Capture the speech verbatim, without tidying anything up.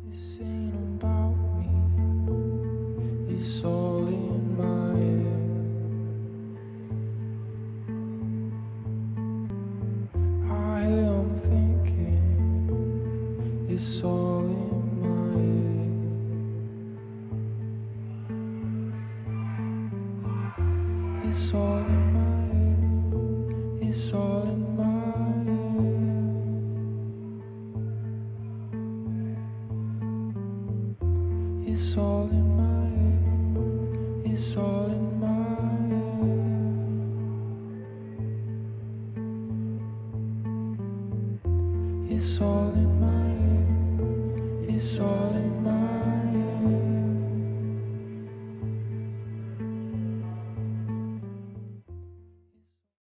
This ain't about me, it's all in my head. I am thinking, it's all in my head. It's all in my head, it's all in my head. It's all in my head, it's all in my head. It's all in my head, it's all in my head.